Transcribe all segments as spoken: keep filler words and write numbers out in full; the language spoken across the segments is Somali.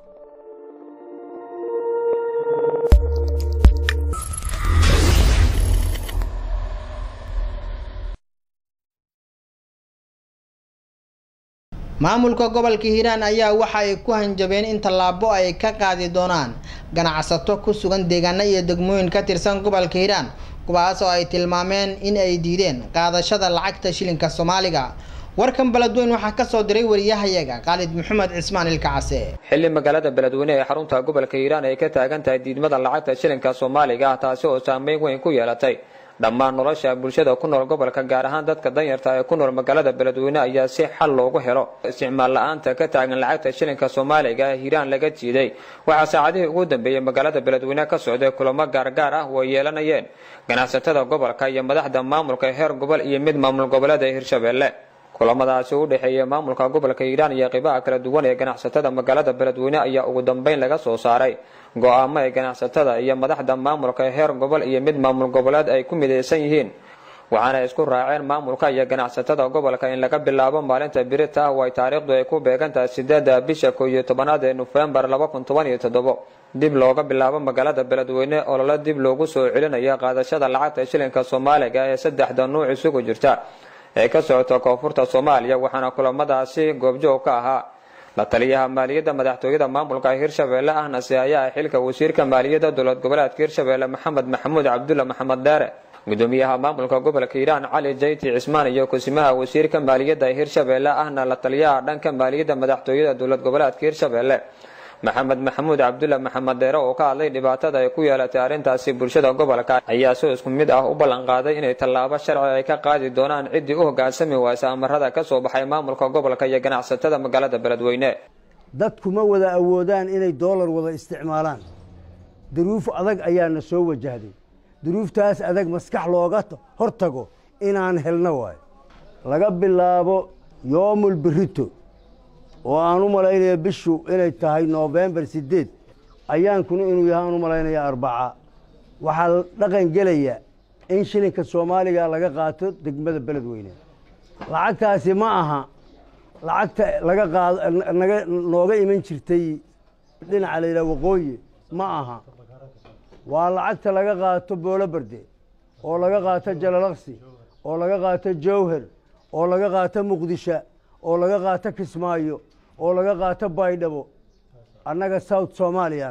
maamulka gobolka Hiiraan ayaa waxa ay ku hanjabeen in tallaabo ay ka qaadi doonaan ganacsato ku sugan deegaanada iyo degmooyin ka tirsan gobolka Hiiraan kuwaas oo ay tilmaameen in ay diideen qaadashada lacagta shilinka Soomaaliga. warkan Beledweyne waxa ka soo diray wariyahayaga Khalid Maxamed Cismaan Ilkacase. xilli magaalada Beledweyne ee xarunta gobolka Hiiraan ay ka taagan tahay diidmada lacagta shilinka Soomaaliga taasi oo saameyn weyn ku yeelatay dhammaan nolosha bulshada ku nool gobolka gaar ahaan dadka danyarta ee ku nool magaalada Beledweyne ayaa si xal loogu helo isticmaal la'aanta ka taagan lacagta shilinka Soomaaliga ee Hiiraan laga jiiday. waxa saacadihii ugu dambeeyay magaalada Beledweyne ka socday kulamo gaar-gaar ah oo yeelanayeen ganacsatada gobolka iyo madaxda maamulka heer gobol iyo mid maamul goboleedka Hirshabelle. kulamadaasi u dhaxeeyay maamulka gobolka Hiiraan iyo qaybaha kala duwan ee ganacsatada magaalada Beledweyne ayaa ugu dambeyn laga soo saaray go'aamo ay ganacsatada iyo madaxda maamulka heer gobol iyo mid maamul goboleed ay ku mideysan yihiin. waxaana isku raaceen maamulka iyo ganacsatada gobolka in laga bilaabo maalinta birita oo ay taariikhdu ay ku beegantahay sideedda bisha koob iyo tobanaad ee November laba kun toban iyo toddoba dib looga bilaabo magaalada Beledweyne oo la dib loogu soo celinayo qaadashada lacagta shilinka Soomaaliga ee saddexda nooc isugu jirta ee ka socota koonfurta Soomaaliya. waxaana kulamadaasi goobjoog ka ahaa la taliyaha maaliyadda madaxtooyada maamulka Hirshabelle ahna si ayaa xilka wasiirka maaliyadda dowlad goboleedka Hirshabelle Maxamed Maxamuud Cabdulla Maxamed Daare, gudoomiyaha maamulka gobolka Hiiraan Cali Jayti Cismaan iyo kusimaha wasiirka maaliyadda Hirshabelle ahna la taliyaha dhanka maaliyadda madaxtooyada dowlad goboleedka Hirshabelle Maxamed Maxamuud Cabdulla Maxamed Daare oo ka hadlay dhibaatada ay ku yeelatay arrintaasi bulshada gobolka ayaa soo isku mid ah u ballan qaaday inay tallaabo sharci ay ka qaadi doonaan cidii u hoggaansami waysa amarada ka soo baxay maamulka gobolka iyo ganacsatada magaalada Beledweyne. dadku ma wada awoodaan inay dollar wada isticmaalaan. duruuf adag ayaana soo wajahday. duruuftaas adag maskax looga hortago inaan helno waay laga bilaabo yoomul birito oo aan u malaynayo bishu inay tahay November sideed ayaan kuna inuu yahay u malaynayo arbaca waxa dhaqan gelaya in shilinka Soomaaliga laga qaato degmada Beledweyne. lacagtaasi ma aha lacagta laga qaado naga nooga iman jirtay dhinaca leeyahay waqooyi ma aha waa lacagta laga qaato Boolabarde oo laga qaato Jalalaqsi oo laga qaato Jowhar oo laga qaato Muqdisho oo laga qaato Kismaayo oo laga qaato Baydhabo. annaga South Soomaaliya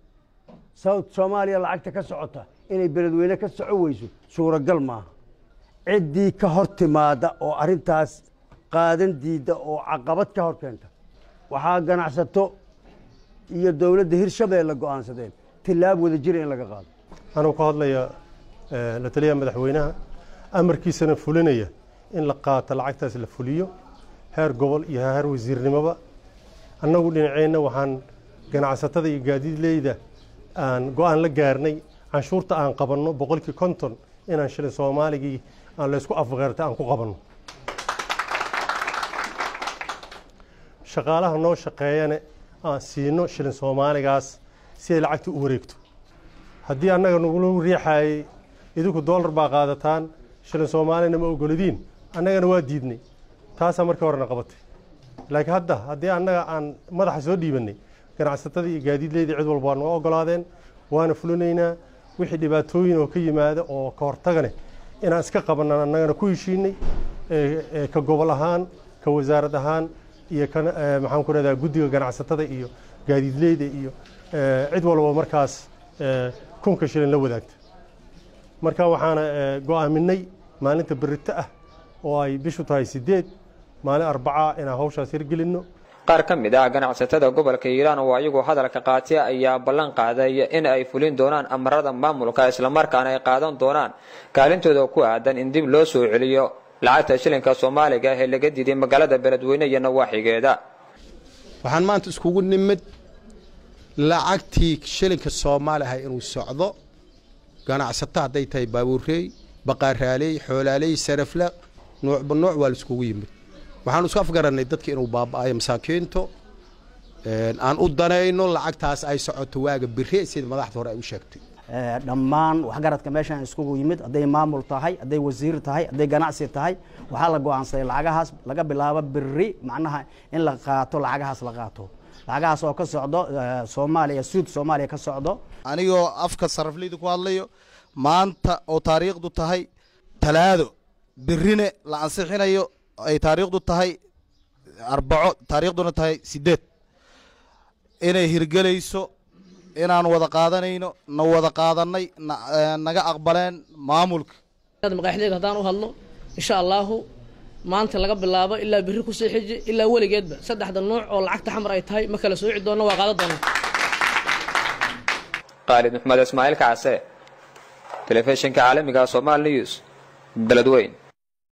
South Soomaaliya lacagta ka socota inay Beledweyne ka soco weyso suuragal maaha. ciddii ka hortimaada oo arrintaas qaadan diida oo caqabad ka hor keenta waxaa ganacsato iyo dowladda Hirshabelle go'aansadeen tilaab wada jir in laga qaado. anuu ka hadlaya la taliyaha madaxweynaha amarkiisana fulinaya in la qaato lacagtaas la fuliyo heer gobol iyo heer wasiirnimada. annagu dhinaceena waxaan ganacsatada iyo gaadiidleyda aan go'aan la gaarnay canshuurta aan qabanno boqolkiiba konton inaan shilin Soomaaligii aan la isku afgarta aan ku qabanno. shaqaalaha noo shaqeeyana aan siino shilin Soomaaligaas si ay lacagta u wareegto. haddii annaga nagu riixay idinku dollar baa qaadataan shilin Soomaalina ma ogolidin annagana waa diidnay. taasa markii hore qabatay laakiin hadda haddii annaga aan madaxa soo dhiibanay ganacsatada iyo gaadiidleyda cid walba waa ogolaadeen waana fulinaynaa wixii dhibaatooyin oo ka yimaada oo ka hortagane inaan iska qabanno annagana ku heshiinay ka gobol ahaan ka wasaarad ahaan iyo kan maxaan ku radaa guddiga ganacsatada iyo gaadiidleyda iyo cid walba markaas kunka shilin la wadaagta. marka waxaana go'aaminay maalinta birita ah oo ay bishu tahay sideed maalin arbaca inaan hawshaas hirgelino. qaar ka mid ah ganacsatada gobolka Hiiraan oo ayagu hadalka qaatay ayaa ballan qaaday in ay fulin doonaan amarada maamulka isla markaana ay qaadan doonaan kaalintooda ku aadan in dib loo soo celiyo lacagta shilinka Soomaaliga ee laga diiday magaalada Beledweyne iyo nawaaxigeeda. waxaan maanta iskugu nimid lacagtii shilinka Soomaaliga inuu socdo ganacsatada haday tahay baabuurey baqaaraaley xoolaaley sarafla nooc nooc waa iskugu yimid. waxaan isku afgaranay dadka inuu baabaayo masaakiinto aan u danayno lacagtaas ay socoto waaga biri sida madaxda hore ay u sheegtay. dhammaan waxgaradka meeshan iskugu yimid haday maamul tahay haday wasiir tahay haday ganacsi tahay waxa la go'aansaday lacagahaas laga bilaabo biri macnaha in la qaato lacagahaas la qaato lacagahaas oo ka socdo Soomaaliya Suud Soomaaliya ka socdo anigoo afka sarifleyda ku hadlayo maanta oo taariikhdu tahay talaado birine la ansixinayo ay taariikhdu tahay arbaco taariikhduna tahay sideed inay hirgelayso inaan wada qaadanayno na wada qaadanay naga aqbaleen maamulka maqaaxidayda hadaan u hadlo insha Allah maanta laga bilaabo ilaa biri ku sii xiji ilaa waligeedba saddexda nooc oo lacagta xamar ay tahay ma kala sooci doono waa qaadan doona Khalid Maxamed Ismaaciil Kaase telefishinka caalamiga Soomaali News beledweyne